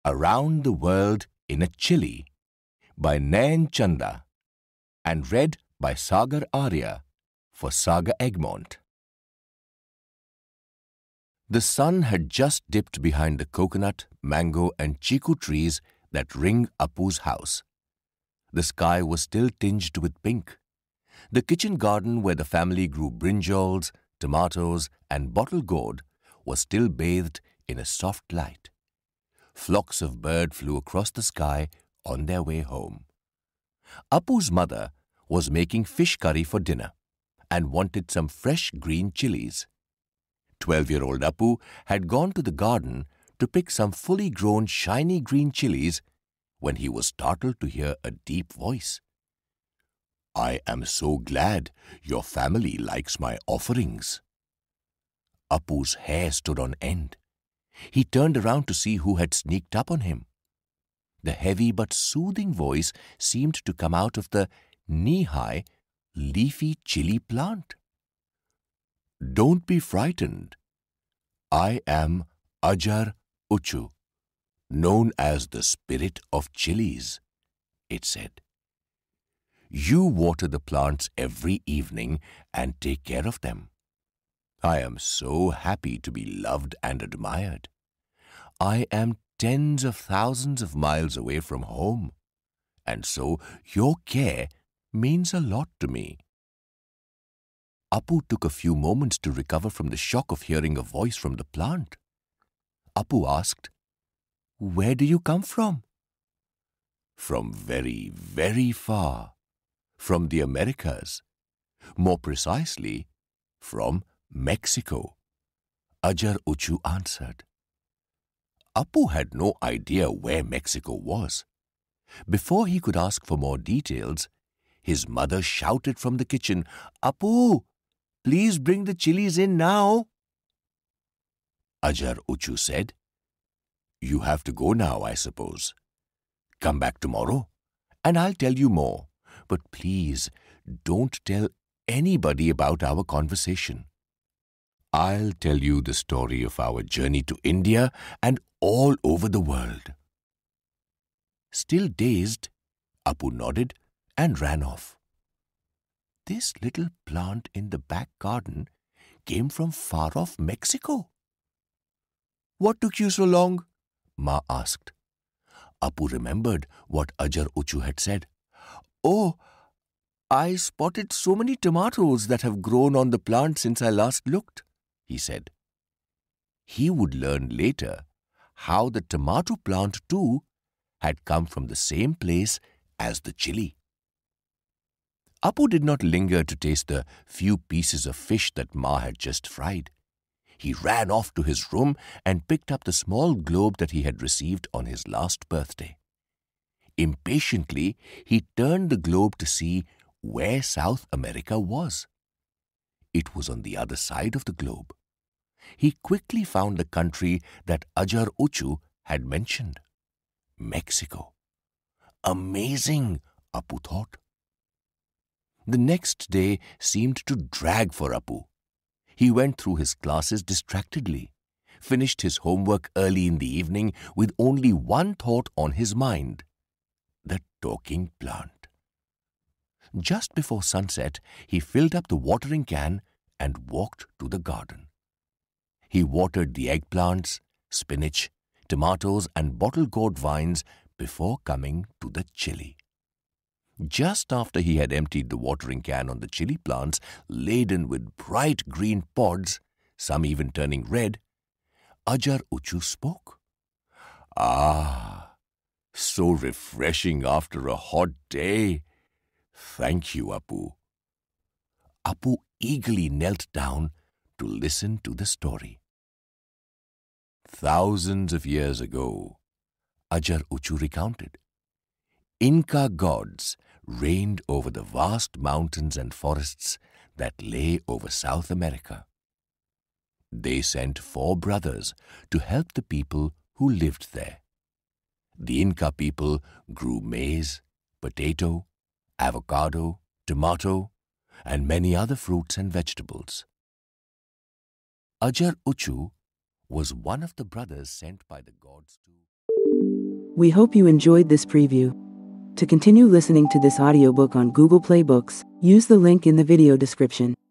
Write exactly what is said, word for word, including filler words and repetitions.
Around the World in a Chilli by Nayan Chanda and read by Sagar Arya for Saga Egmont. The sun had just dipped behind the coconut, mango and chiku trees that ring Apu's house. The sky was still tinged with pink. The kitchen garden where the family grew brinjals, tomatoes and bottle gourd was still bathed in a soft light. Flocks of birds flew across the sky on their way home. Apu's mother was making fish curry for dinner and wanted some fresh green chilies. Twelve-year-old Apu had gone to the garden to pick some fully grown shiny green chilies when he was startled to hear a deep voice. "I am so glad your family likes my offerings." Apu's hair stood on end. He turned around to see who had sneaked up on him. The heavy but soothing voice seemed to come out of the knee-high, leafy chili plant. "Don't be frightened. I am Ajar Uchu, known as the spirit of chilies," it said. "You water the plants every evening and take care of them. I am so happy to be loved and admired. I am tens of thousands of miles away from home, and so your care means a lot to me." Apu took a few moments to recover from the shock of hearing a voice from the plant. Apu asked, "Where do you come from?" "From very, very far. From the Americas. More precisely, from Mexico," Ajar Uchu answered. Apu had no idea where Mexico was. Before he could ask for more details, his mother shouted from the kitchen, "Apu, please bring the chilies in now." Ajar Uchu said, "You have to go now, I suppose. Come back tomorrow, and I'll tell you more. But please don't tell anybody about our conversation. I'll tell you the story of our journey to India and all over the world." Still dazed, Apu nodded and ran off. This little plant in the back garden came from far-off Mexico. "What took you so long?" Ma asked. Apu remembered what Ajar Uchu had said. "Oh, I spotted so many tomatoes that have grown on the plant since I last looked," he said. He would learn later how the tomato plant too had come from the same place as the chili. Apu did not linger to taste the few pieces of fish that Ma had just fried. He ran off to his room and picked up the small globe that he had received on his last birthday. Impatiently, he turned the globe to see where South America was. It was on the other side of the globe. He quickly found the country that Ajar Uchu had mentioned. Mexico. Amazing, Apu thought. The next day seemed to drag for Apu. He went through his classes distractedly, finished his homework early in the evening with only one thought on his mind: the talking plant. Just before sunset, he filled up the watering can and walked to the garden. He watered the eggplants, spinach, tomatoes and bottle gourd vines before coming to the chili. Just after he had emptied the watering can on the chili plants laden with bright green pods, some even turning red, Ajar Uchu spoke. "Ah, so refreshing after a hot day. Thank you, Apu." Apu eagerly knelt down to listen to the story. Thousands of years ago, Ajar Uchu recounted, Inca gods reigned over the vast mountains and forests that lay over South America. They sent four brothers to help the people who lived there. The Inca people grew maize, potato, avocado, tomato, and many other fruits and vegetables. Ajar Uchu was one of the brothers sent by the gods to We hope you enjoyed this preview. To continue listening to this audiobook on Google Play Books, use the link in the video description.